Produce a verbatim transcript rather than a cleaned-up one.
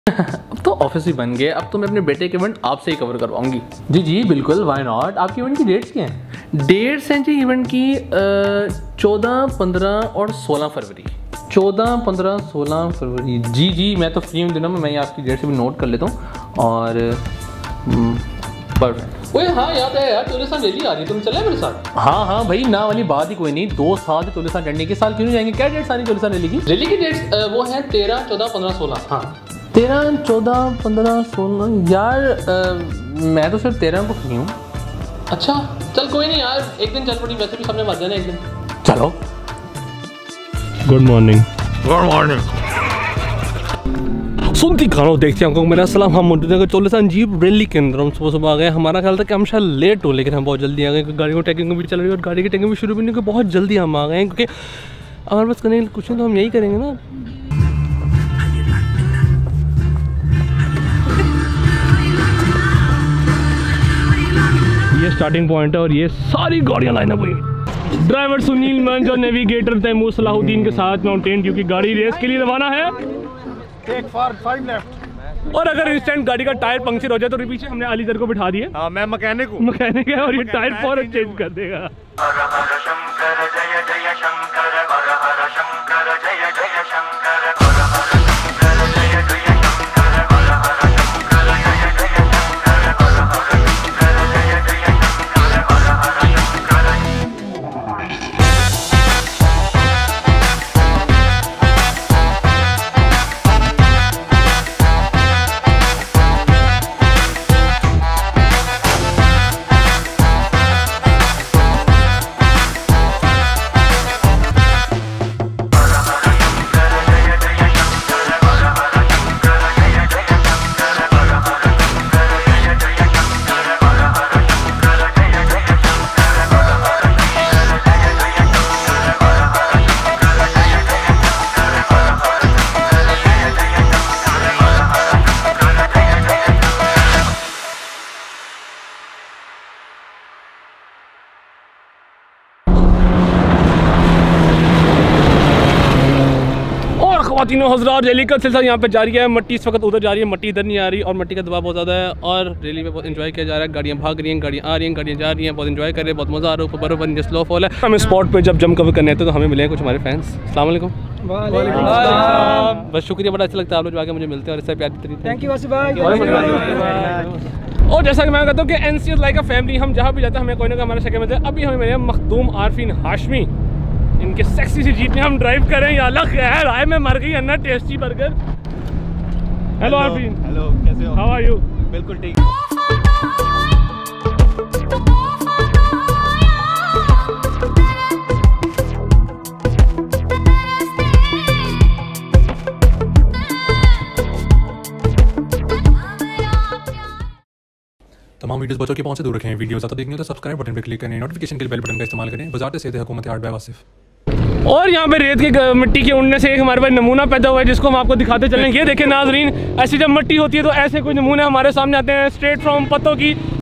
अब तो ऑफिस ही बन गए, अब तो मैं अपने बेटे के इवेंट आपसे ही कवर करवाऊंगी। जी जी बिल्कुल, व्हाई नॉट। आपके इवेंट की डेट्स क्या हैं? डेट्स हैं जी इवेंट की चौदह पंद्रह और सोलह फरवरी। चौदह पंद्रह सोलह फरवरी। जी जी मैं तो फ्री हूँ दिनों में, मैं आपकी डेट से भी नोट कर लेता हूँ। और परफेक्ट। ओए हाँ याद है यार, चोलिस्तान रैली आ रही है, तुम चले मेरे साथ? हाँ हाँ भाई, ना वाली बात ही कोई नहीं। दो साल चोलिस्तान रैली के साल क्यों नहीं जाएंगे? क्या डेट्स आ रही चोलिस्तान रैली की? रैली की डेट्स वो है तेरह चौदह पंद्रह सोलह। हाँ तेरह चौदह पंद्रह सोलह। यार आ, मैं तो सिर्फ तेरह को फ्री हूँ। अच्छा चल कोई नहीं यार, एक दिन चल पड़ी, वैसे भी सबने मर जाना एक दिन। चलो। Good morning. Good morning. सुनती खाना देखती हूँ मेरा सलाम। हम मोटर चोलिस्तान जीप रैली के अंदर हम सुबह सुबह आ गए। हमारा ख्याल था कि हम शायद लेट हो, लेकिन हम बहुत जल्दी आ गए क्योंकि गाड़ी को टैगिंग भी चल रही है और गाड़ी की टैगिंग भी शुरू भी नहीं हुई। बहुत जल्दी हम आ गए हैं क्योंकि अगर बस करने कुछ नहीं तो हम यही करेंगे ना। ये स्टार्टिंग पॉइंट है और ये सारी गाड़ियाँ लाइन अप हुई। ड्राइवर सुनील मंज और नेविगेटर तैमूर सलाहुद्दीन के साथ माउंटेन ड्यू की गाड़ी रेस के लिए रवाना है। Take four five left. और अगर इंस्टेंट गाड़ी का टायर पंक्चर हो जाए तो पीछे हमने अलीजर को बिठा दिए। हाँ मैं मैकेनिक हूँ। मैकेनिक है और ये टायर फौरन चेंज कर देगा। तीनों हज़रात रैली का सिलसिला यहाँ पे जारी है। मट्टी इस वक्त उधर जा रही है, मट्टी इधर नहीं आ रही और मट्टी का दबाव बहुत ज़्यादा है और रैली में बहुत एंजॉय किया जा रहा है। गाड़ियाँ भाग रही हैं, गाड़ियाँ आ रही हैं, गाड़ियाँ जा रही हैं, बहुत एंजॉय कर रहे हैं, बहुत मज़ा आ रहा है। ऊपर बर्फ़ नीचे स्लो फॉल है। हमें स्पॉट पे जब जम कवर करने थे तो हमें मिले हैं कुछ हमारे फैंस। अस्सलाम वालेकुम। बस शुक्रिया, बड़ा अच्छा लगता है आप लोग आके मुझे मिलते हैं और इससे प्यार तरीके। थैंक यू भाई। और जैसा कि मैं कहता हूँ कि N C is like a family. हम जहाँ भी जाते हैं हमें कोई ना कोई हमारे शक्ल मिलते हैं। अभी हमें मिले मखदूम आरफीन हाशमी, इनके सेक्सी सी जीप में हम ड्राइव करें। या अलग खैर आए में मर गई अन्ना tasty burger. Hello Aarfeen. Hello कैसे हो? How are you? बिल्कुल ठीक। तमाम वीडियोस बच्चों के पहुंच से दूर रखें। वीडियो ज़्यादा देखनी हो तो सब्सक्राइब बटन पर क्लिक करें, नोटिफिकेशन के लिए बेल बटन का इस्तेमाल करें। वजारत सेहत हुकूमत आर्ट बाय वासिफ। और यहाँ पे रेत की मिट्टी के उड़ने से एक हमारे पास नमूना पैदा हुआ है जिसको हम आपको दिखाते चलें। ये देखें नाजरीन, ऐसी जब मिट्टी होती है तो ऐसे कोई नमूने हमारे सामने आते हैं स्ट्रेट फ्रॉम पत्तों की।